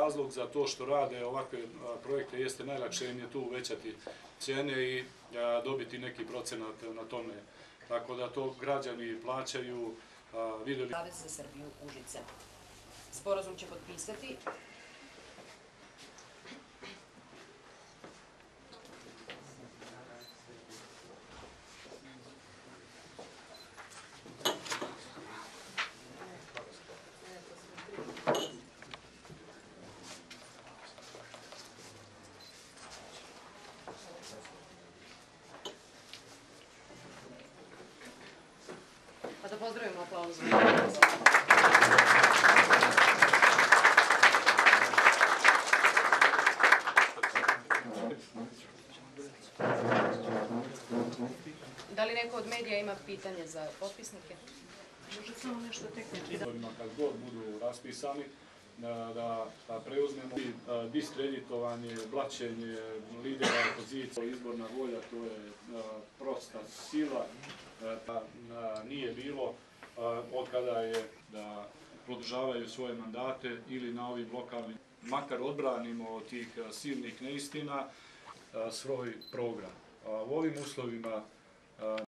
razlog za to što rade ovakve projekte jeste najlakše im je tu uvećati cijene i dobiti neki procenat na tome. Tako da to građani plaćaju. Savez za Srbiju Užice. Sporazum će potpisati pa da pozdravimo aplauzom. Da li neko od medija ima pitanje za potpisnike? Može samo nešto tehnički. Kad god budu raspisani, da preuzmemo diskreditovanje, blaćenje lidera opozicije, izborna volja, to je prosta sila, nije bilo od kada je da produžavaju svoje mandate ili na ovim lokalnim, makar odbranimo od tih silnih neistina svoj program. U ovim uslovima